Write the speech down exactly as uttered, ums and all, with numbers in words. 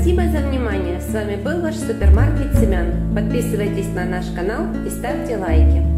Спасибо за внимание. С вами был ваш супермаркет семян. Подписывайтесь на наш канал и ставьте лайки.